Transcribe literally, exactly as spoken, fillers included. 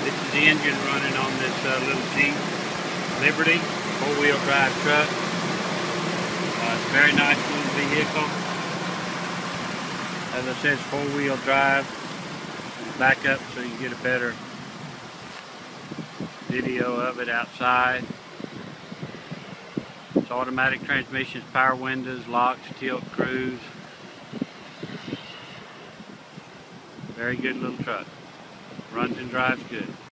This is the engine running on this uh, little Jeep Liberty four-wheel drive truck. Uh, it's a very nice little vehicle. As I said, it's four-wheel drive. Back up so you can get a better video of it outside. It's automatic transmissions, power windows, locks, tilt, cruise. Very good little truck. Runs and drives good.